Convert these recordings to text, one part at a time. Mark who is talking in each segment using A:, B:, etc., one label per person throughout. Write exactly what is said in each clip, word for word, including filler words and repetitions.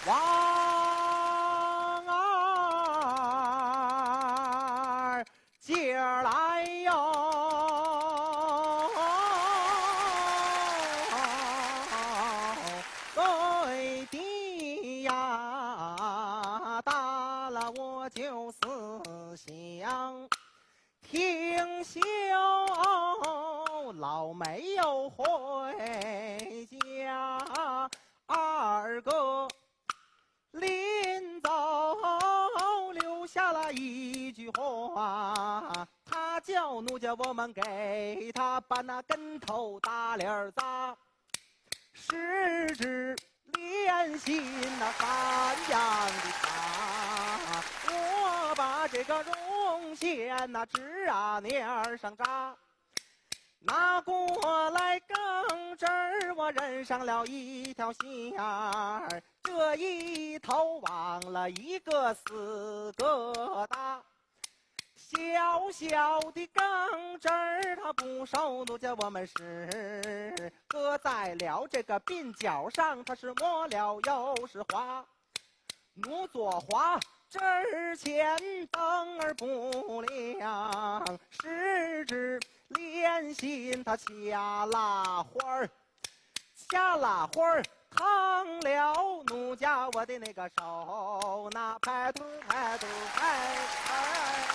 A: 王二姐儿来哟，对的呀，大了我就思想，听休老没有回家，二哥临走留下了一句话，他叫奴家我们给他把那跟头大脸儿砸，十指连心那三样的他，我把这个绒线那指啊面儿上扎，拿过来钢针儿，我认上了一条线儿，这一头忘了一个四个大，小小的钢针儿它不受奴家我们使，搁在了这个鬓角上，它是磨了又是划，奴左滑之前灯儿不亮，十指连心他掐拉花儿，掐拉花儿烫了奴家我的那个手，那拍肚拍肚拍拍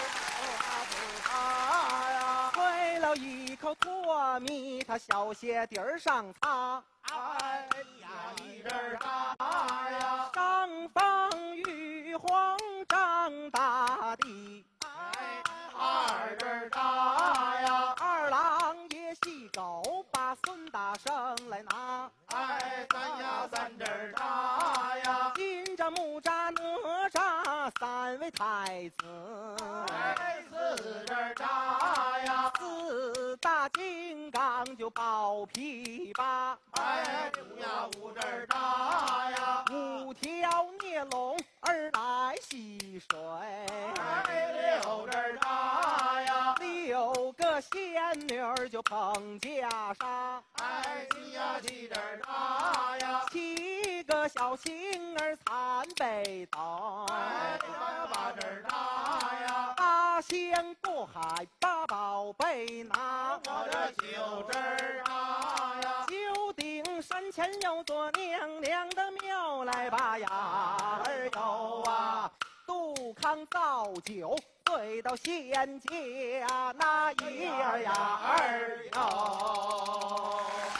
A: 拍呀，吹了一口唾蜜，他小鞋底儿上擦，
B: 哎呀，一阵大呀，
A: 上方玉皇张大地，
B: 哎，二阵大呀，
A: 二郎爷细狗把孙大圣来拿，
B: 哎，三呀三阵大呀，
A: 金吒木吒哪吒三位太子，
B: 哎，四阵大呀，
A: 四大金刚就抱琵琶，
B: 哎，五呀五阵大呀，
A: 五条孽龙儿来戏水，
B: 哎，六阵大呀，
A: 六个仙女儿就捧袈裟，
B: 哎，七呀七阵大呀，
A: 七个小星儿参北斗，
B: 哎，八呀八阵大呀，
A: 八仙过海把宝贝拿，
B: 我这九阵大呀，
A: 九鼎山前有座娘娘的庙来吧呀儿有啊，杜康造酒醉到仙家，那一儿呀儿有。